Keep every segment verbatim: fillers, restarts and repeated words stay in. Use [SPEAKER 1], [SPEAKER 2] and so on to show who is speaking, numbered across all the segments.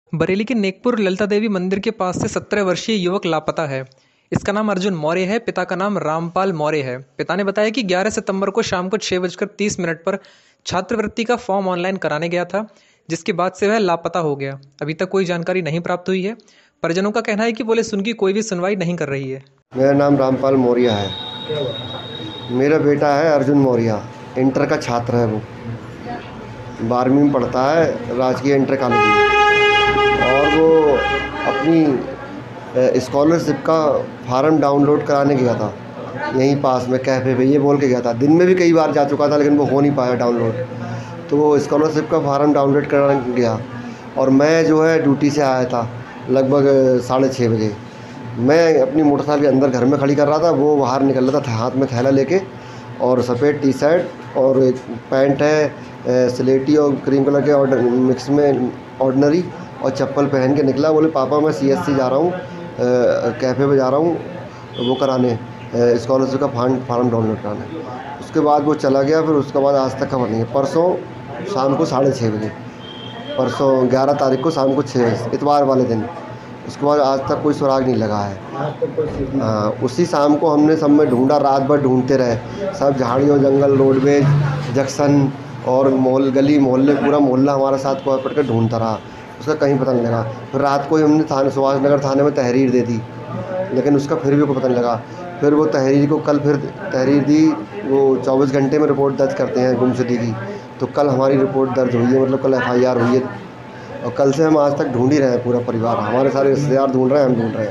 [SPEAKER 1] बरेली के नेकपुर ललिता देवी मंदिर के पास से सत्रह वर्षीय युवक लापता है। इसका नाम अर्जुन मौर्य है। पिता का नाम रामपाल मौर्य है। पिता ने बताया कि ग्यारह सितंबर को शाम को छह बजकर तीस मिनट पर छात्रवृत्ति का फॉर्म ऑनलाइन कराने गया था, जिसके बाद से वह लापता हो गया। अभी तक कोई जानकारी नहीं प्राप्त हुई है। परिजनों का कहना है कि पुलिस उनकी कोई भी सुनवाई नहीं कर रही है।
[SPEAKER 2] मेरा नाम रामपाल मौर्य है। मेरा बेटा है अर्जुन मौर्य, इंटर का छात्र है। वो बारहवीं में पढ़ता है राजकीय इंटर कॉलेज में, और वो अपनी स्कॉलरशिप का फार्म डाउनलोड कराने गया था यहीं पास में कैफ़े पे। ये बोल के गया था, दिन में भी कई बार जा चुका था लेकिन वो हो नहीं पाया डाउनलोड। तो वो स्कॉलरशिप का फार्म डाउनलोड कराने गया और मैं जो है ड्यूटी से आया था लगभग साढ़े छः बजे। मैं अपनी मोटरसाइकिल के अंदर घर में खड़ी कर रहा था, वो बाहर निकल रहा था हाथ में थैला लेके, और सफ़ेद टी शर्ट और एक पैंट है स्लेटी और क्रीम कलर के और मिक्स में ऑर्डिनरी, और चप्पल पहन के निकला। बोले पापा मैं सी एस सी जा रहा हूँ, कैफ़े पे जा रहा हूँ वो कराने, स्कॉलरशिप का फार्म फार्म डाउनलोड कराने। उसके बाद वो चला गया। फिर उसके बाद आज तक खबर नहीं है। परसों शाम को साढ़े छः बजे, परसों ग्यारह तारीख को शाम को छः बजे, इतवार वाले दिन। उसके बाद आज तक कोई सुराग नहीं लगा है। हाँ, उसी शाम को हमने सब में ढूंढा, रात भर ढूंढते रहे, सब झाड़ियों जंगल रोडवेज जंक्शन और मोहल गली मोहल्ले पूरा मोहल्ला हमारे साथ को पड़ कर ढूंढता रहा। उसका कहीं पता नहीं लगा। फिर रात को ही हमने थाने सुभाष नगर थाने में तहरीर दे दी, लेकिन उसका फिर भी कोई पता नहीं लगा। फिर वो तहरीर को कल फिर तहरीर दी, वो चौबीस घंटे में रिपोर्ट दर्ज करते हैं गुमशुदगी की। तो कल हमारी रिपोर्ट दर्ज हुई है, मतलब कल एफ आई आर हुई है, और कल से हम आज तक ढूंढ ही रहे हैं। पूरा परिवार, हमारे सारे रिश्तेदार ढूंढ रहे हैं, हम ढूंढ रहे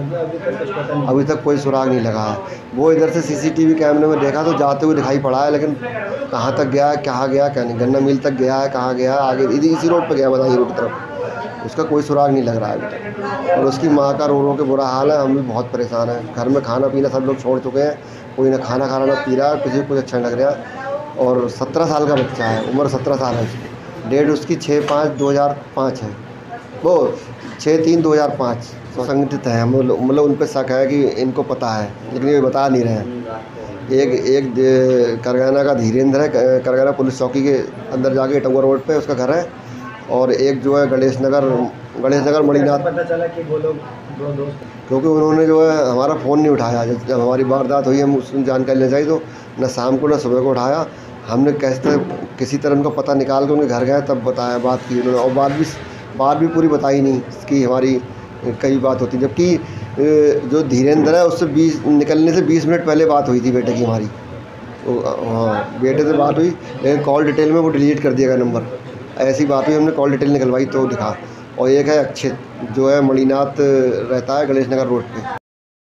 [SPEAKER 2] हैं। अभी तक कोई सुराग नहीं लगा है। वो इधर से सी सी टी वी कैमरे में देखा तो जाते हुए दिखाई पड़ा है, लेकिन कहाँ तक गया है, कहाँ गया क्या नहीं, गन्ना मिल तक गया है, कहाँ गया है, आगे इसी इसी रोड पर गया, बदायूं रोड की तरफ। उसका कोई सुराग नहीं लग रहा है अभी तक। और उसकी माँ का रो रो के बुरा हाल है। हम भी बहुत परेशान हैं। घर में खाना पीना सब लोग छोड़ चुके हैं, कोई ना खाना खाना ना पी रहा है, किसी को कुछ अच्छा नहीं लग रहा। और सत्रह साल का बच्चा है, उम्र सत्रह साल है उसकी। डेट उसकी छः पाँच दो हज़ार पाँच है, वो छः तीन दो हज़ार पाँच संगठित है। हम मतलब उन पर शक है कि इनको पता है, लेकिन ये बता नहीं रहे हैं। एक एक करगना का धीरेन्द्र है, करगना पुलिस चौकी के अंदर जाके टंगवा रोड पे उसका घर है, और एक जो है गणेश नगर गणेश नगर मणिनाथ। पता चला कि वो लोग दो दोस्त, क्योंकि उन्होंने जो है हमारा फ़ोन नहीं उठाया। जब हमारी वारदात हुई हम उसकी जानकारी लेना चाहिए, तो न शाम को न सुबह को उठाया। हमने कैसे किसी तरह उनका पता निकाल के उनके घर गए, तब बताया, बात की उन्होंने। और बात भी बात भी पूरी बताई नहीं कि हमारी कई बात होती, जबकि जो धीरेन्द्र है उससे बीस निकलने से बीस मिनट पहले बात हुई थी बेटे की हमारी। तो हाँ, बेटे से बात हुई, लेकिन कॉल डिटेल में वो डिलीट कर दिया गया नंबर। ऐसी बात हुई, हमने कॉल डिटेल निकलवाई तो दिखा। और एक है अक्षित, जो है मणिनाथ रहता है गणेश नगर रोड पे।